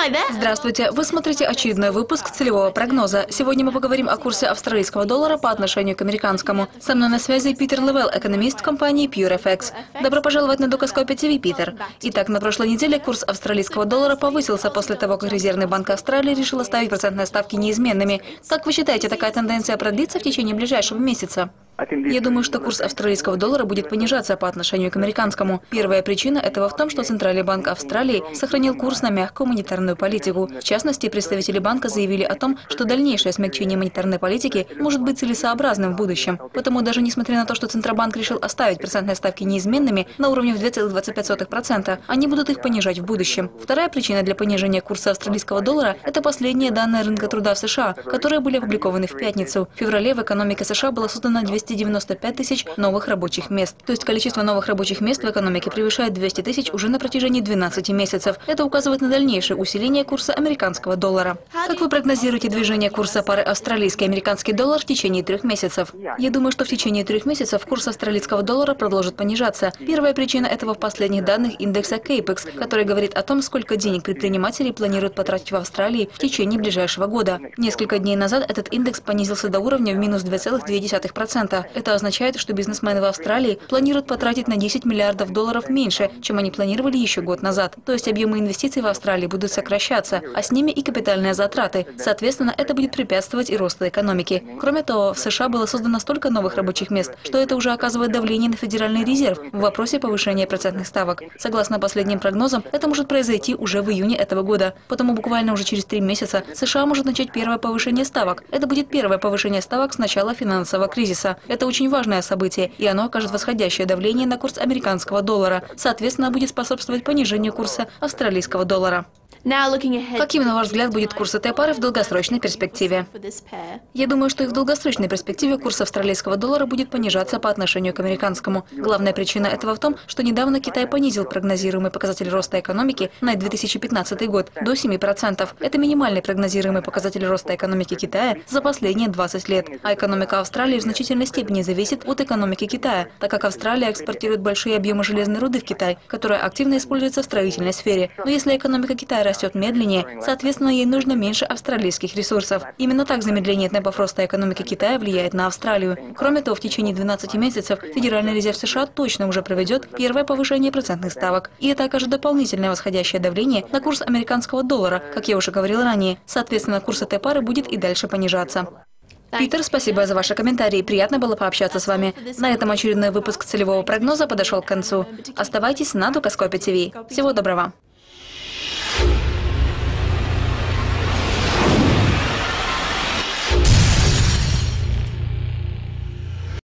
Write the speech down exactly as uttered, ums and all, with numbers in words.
Здравствуйте, вы смотрите очередной выпуск целевого прогноза. Сегодня мы поговорим о курсе австралийского доллара по отношению к американскому. Со мной на связи Питер Левел, экономист компании PureFX. Добро пожаловать на Докаскопе ТВ, Питер. Итак, на прошлой неделе курс австралийского доллара повысился после того, как Резервный банк Австралии решил оставить процентные ставки неизменными. Как вы считаете, такая тенденция продлится в течение ближайшего месяца? Я думаю, что курс австралийского доллара будет понижаться по отношению к американскому. Первая причина этого в том, что Центральный банк Австралии сохранил курс на мягкую монетарную политику. В частности, представители банка заявили о том, что дальнейшее смягчение монетарной политики может быть целесообразным в будущем. Потому даже несмотря на то, что Центробанк решил оставить процентные ставки неизменными на уровне в две целых двадцать пять сотых процента, они будут их понижать в будущем. Вторая причина для понижения курса австралийского доллара – это последние данные рынка труда в США, которые были опубликованы в пятницу. В феврале в экономике США было создано двести девяносто пять тысяч новых рабочих мест. То есть количество новых рабочих мест в экономике превышает двести тысяч уже на протяжении двенадцати месяцев. Это указывает на дальнейшее усиление курса американского доллара. Как вы прогнозируете движение курса пары австралийский и американский доллар в течение трех месяцев? Я думаю, что в течение трех месяцев курс австралийского доллара продолжит понижаться. Первая причина этого в последних данных индекса Кейпекс, который говорит о том, сколько денег предприниматели планируют потратить в Австралии в течение ближайшего года. Несколько дней назад этот индекс понизился до уровня в минус две целых две десятых процента. Это означает, что бизнесмены в Австралии планируют потратить на десять миллиардов долларов меньше, чем они планировали еще год назад. То есть объемы инвестиций в Австралии будут сокращаться, а с ними и капитальные затраты. Соответственно, это будет препятствовать и росту экономики. Кроме того, в США было создано столько новых рабочих мест, что это уже оказывает давление на Федеральный резерв в вопросе повышения процентных ставок. Согласно последним прогнозам, это может произойти уже в июне этого года. Потому буквально уже через три месяца США может начать первое повышение ставок. Это будет первое повышение ставок с начала финансового кризиса. Это очень важное событие, и оно окажет восходящее давление на курс американского доллара. Соответственно, будет способствовать понижению курса австралийского доллара. Каким, на ваш взгляд, будет курс этой пары в долгосрочной перспективе? Я думаю, что и в долгосрочной перспективе курс австралийского доллара будет понижаться по отношению к американскому. Главная причина этого в том, что недавно Китай понизил прогнозируемый показатель роста экономики на две тысячи пятнадцатый год до семи процентов. Это минимальный прогнозируемый показатель роста экономики Китая за последние двадцать лет. А экономика Австралии в значительной степени зависит от экономики Китая, так как Австралия экспортирует большие объемы железной руды в Китай, которая активно используется в строительной сфере. Но если экономика Китая растет растет медленнее, соответственно, ей нужно меньше австралийских ресурсов. Именно так замедление темпов роста экономики Китая влияет на Австралию. Кроме того, в течение двенадцати месяцев Федеральный резерв США точно уже проведет первое повышение процентных ставок. И это окажет дополнительное восходящее давление на курс американского доллара, как я уже говорил ранее. Соответственно, курс этой пары будет и дальше понижаться. Питер, спасибо за ваши комментарии. Приятно было пообщаться с вами. На этом очередной выпуск целевого прогноза подошел к концу. Оставайтесь на Докаскопе ТВ. Всего доброго.